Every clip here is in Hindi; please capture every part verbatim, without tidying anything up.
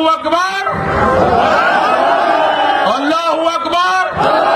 अल्लाहू अकबर, अल्लाहू अकबर।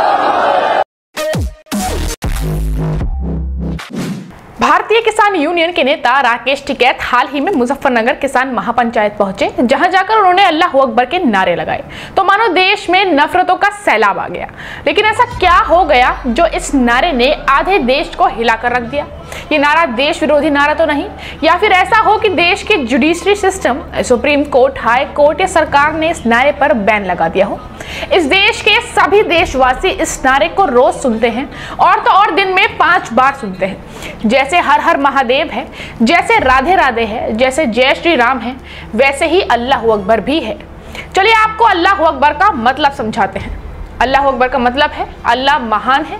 भारतीय किसान यूनियन के नेता राकेश टिकैत हाल ही में मुजफ्फरनगर किसान महापंचायत पहुंचे, जहां जाकर उन्होंने अल्लाहू अकबर के नारे लगाए तो मानो देश में नफरतों का सैलाब आ गया। लेकिन ऐसा क्या हो गया जो इस नारे ने आधे देश को हिलाकर रख दिया? ये नारा देश विरोधी नारा तो नहीं, या फिर ऐसा हो कि देश के judiciary system, supreme court, high court या सरकार ने इस नारे पर बैन लगा दिया हो? इस देश के सभी देशवासी इस नारे को रोज सुनते हैं, और तो और दिन में पांच बार सुनते हैं। जैसे हर हर महादेव है, जैसे राधे राधे है, जैसे जय श्री राम है, वैसे ही अल्लाहू अकबर भी है। चलिए आपको अल्लाहू अकबर का मतलब समझाते हैं। अल्लाहू अकबर का मतलब है अल्लाह महान है।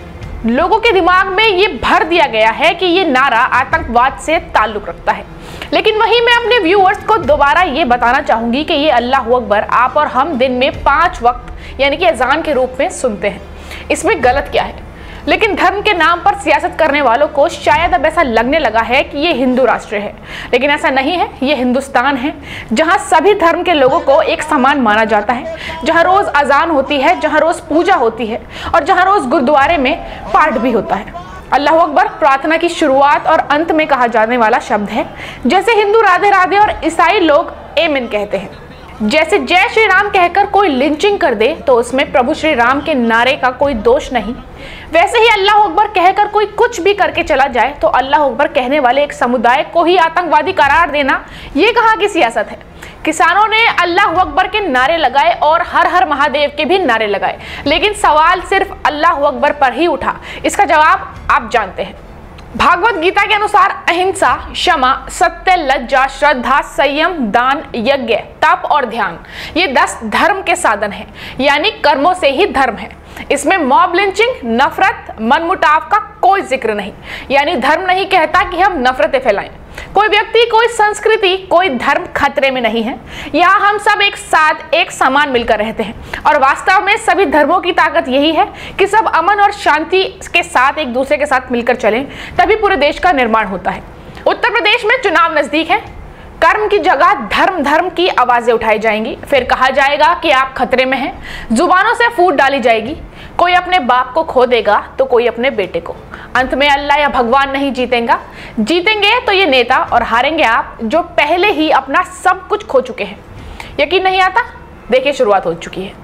लोगों के दिमाग में ये भर दिया गया है कि ये नारा आतंकवाद से ताल्लुक रखता है। लेकिन वहीं मैं अपने व्यूअर्स को दोबारा ये बताना चाहूंगी कि ये अल्लाहू अकबर आप और हम दिन में पांच वक्त यानी कि अजान के रूप में सुनते हैं। इसमें गलत क्या है? लेकिन धर्म के नाम पर सियासत करने वालों को शायद अब ऐसा लगने लगा है कि ये हिंदू राष्ट्र है, लेकिन ऐसा नहीं है। ये हिंदुस्तान है जहां सभी धर्म के लोगों को एक समान माना जाता है, जहां रोज अजान होती है, जहां रोज पूजा होती है और जहां रोज गुरुद्वारे में पाठ भी होता है। अल्लाहू अकबर प्रार्थना की शुरुआत और अंत में कहा जाने वाला शब्द है। जैसे हिंदू राधे राधे और ईसाई लोग एमेन कहते हैं। जैसे जय श्री राम कहकर कोई लिंचिंग कर दे तो उसमें प्रभु श्री राम के नारे का कोई दोष नहीं, वैसे ही अल्लाहू अकबर कहकर कोई कुछ भी करके चला जाए तो अल्लाहू अकबर कहने वाले एक समुदाय को ही आतंकवादी करार देना, ये कहाँ की सियासत है? किसानों ने अल्लाहू अकबर के नारे लगाए और हर हर महादेव के भी नारे लगाए, लेकिन सवाल सिर्फ अल्लाहू अकबर पर ही उठा। इसका जवाब आप जानते हैं। भागवत गीता के अनुसार अहिंसा, क्षमा, सत्य, लज्जा, श्रद्धा, संयम, दान, यज्ञ, तप और ध्यान, ये दस धर्म के साधन हैं, यानी कर्मों से ही धर्म है। इसमें मॉब लिंचिंग, नफरत, मनमुटाव का कोई जिक्र नहीं। यानी धर्म नहीं कहता कि हम नफरतें फैलाएं। कोई व्यक्ति, कोई संस्कृति, कोई धर्म खतरे में नहीं है। यहाँ हम सब एक साथ एक समान मिलकर रहते हैं और वास्तव में सभी धर्मों की ताकत यही है कि सब अमन और शांति के साथ एक दूसरे के साथ मिलकर चलें, तभी पूरे देश का निर्माण होता है। उत्तर प्रदेश में चुनाव नजदीक है। कर्म की जगह धर्म धर्म की आवाजें उठाई जाएंगी। फिर कहा जाएगा कि आप खतरे में हैं। जुबानों से फूट डाली जाएगी। कोई अपने बाप को खो देगा तो कोई अपने बेटे को। अंत में अल्लाह या भगवान नहीं जीतेगा, जीतेंगे तो ये नेता और हारेंगे आप, जो पहले ही अपना सब कुछ खो चुके हैं। यकीन नहीं आता? देखिए शुरुआत हो चुकी है।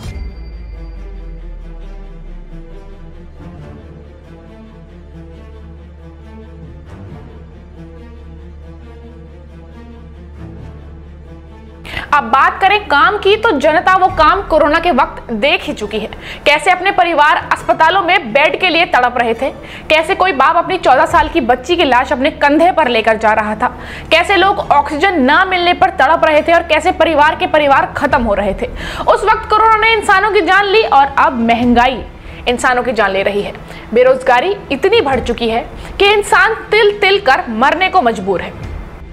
अब बात करें काम की, तो जनता वो काम कोरोना के वक्त देख ही चुकी है। कैसे अपने परिवार अस्पतालों में बेड के लिए तड़प रहे थे, कैसे कोई बाप अपनी चौदह साल की बच्ची की लाश अपने कंधे पर लेकर जा रहा था, कैसे लोग ऑक्सीजन ना मिलने पर तड़प रहे थे और कैसे परिवार के परिवार खत्म हो रहे थे। उस वक्त कोरोना ने इंसानों की जान ली और अब महंगाई इंसानों की जान ले रही है। बेरोजगारी इतनी बढ़ चुकी है कि इंसान तिल तिल कर मरने को मजबूर है।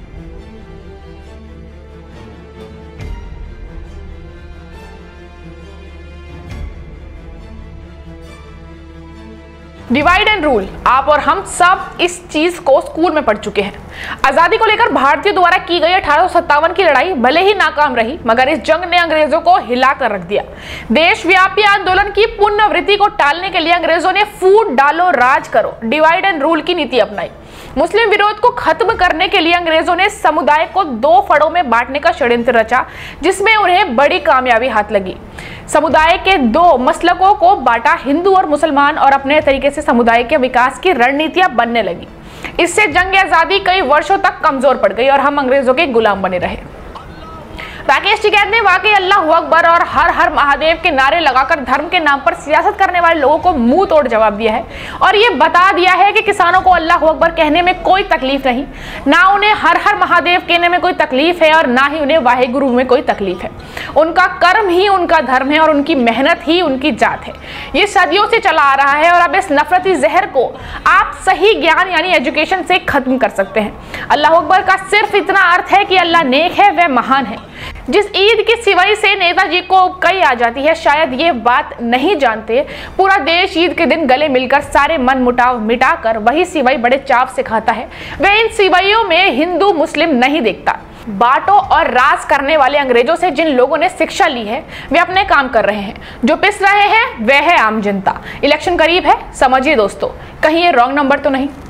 डिवाइड एंड रूल, आप और हम सब इस चीज को स्कूल में पढ़ चुके हैं। आजादी को लेकर भारतीयों द्वारा की गई अठारह सौ सत्तावन की लड़ाई भले ही नाकाम रही, मगर इस जंग ने अंग्रेजों को हिलाकर रख दिया। देशव्यापी आंदोलन की पुनरावृत्ति को टालने के लिए अंग्रेजों ने फूट डालो राज करो, डिवाइड एंड रूल की नीति अपनाई। मुस्लिम विरोध को खत्म करने के लिए अंग्रेजों ने समुदाय को दो फड़ों में बांटने का षड्यंत्र रचा, जिसमें उन्हें बड़ी कामयाबी हाथ लगी। समुदाय के दो मसलकों को बांटा, हिंदू और मुसलमान, और अपने तरीके से समुदाय के विकास की रणनीतियां बनने लगी। इससे जंग आजादी कई वर्षों तक कमजोर पड़ गई और हम अंग्रेजों के गुलाम बने रहे। राकेश टिकैत ने वाकई अल्लाहू अकबर और हर हर महादेव के नारे लगाकर धर्म के नाम पर सियासत करने वाले लोगों को मुंह तोड़ जवाब दिया है और ये बता दिया है कि किसानों को अल्लाहू अकबर कहने में कोई तकलीफ नहीं, ना उन्हें हर हर महादेव कहने में कोई तकलीफ है और ना ही उन्हें वाहेगुरु में कोई तकलीफ है। उनका कर्म ही उनका धर्म है और उनकी मेहनत ही उनकी जात है। ये सदियों से चला आ रहा है और अब इस नफरती जहर को आप सही ज्ञान यानी एजुकेशन से खत्म कर सकते हैं। अल्लाहू अकबर का सिर्फ इतना अर्थ है कि अल्लाह नेक है, वह महान है। जिस ईद की सिवाई से नेताजी को कई आ जाती है, शायद ये बात नहीं जानते, पूरा देश ईद के दिन गले मिलकर सारे मन मुटाव मिटाकर वही सिवाई बड़े चाव से खाता है। वह इन सिवाइयों में हिंदू मुस्लिम नहीं देखता, बांटो और राज करने वाले अंग्रेजों से जिन लोगों ने शिक्षा ली है वे अपने काम कर रहे हैं, जो पिस रहे हैं वह है आम जनता। इलेक्शन करीब है, समझिए दोस्तों, कहीं ये रॉन्ग नंबर तो नहीं।